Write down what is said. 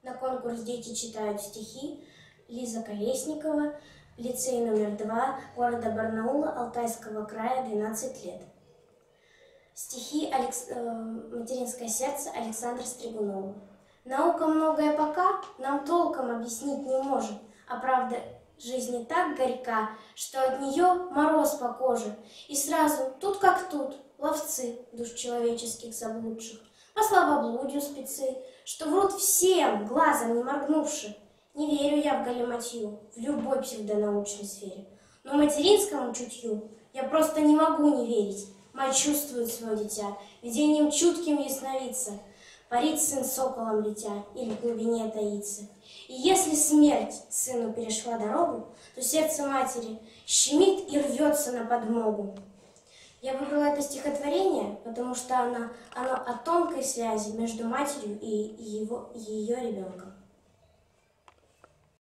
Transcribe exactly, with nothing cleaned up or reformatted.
На конкурс дети читают стихи. Лиза Колесникова, лицей номер два города Барнаула, Алтайского края, двенадцать лет. Стихи Алекс... «Материнское сердце» Александра Стригунова. Наука многое пока нам толком объяснить не может, а правда жизни так горька, что от нее мороз по коже. И сразу, тут как тут, ловцы душ человеческих заблудших, по словоблудию спецы, что врут всем, глазом не моргнувши. Не верю я в галиматью в любой псевдонаучной сфере, но материнскому чутью я просто не могу не верить. Мать чувствует свое дитя, видением чутким ясновидца. Парит сын соколом летя или в глубине таится. И если смерть сыну перешла дорогу, то сердце матери щемит и рвется на подмогу. Я выбрала это стихотворение, потому что оно, оно о тонкой связи между матерью и его, ее ребенком.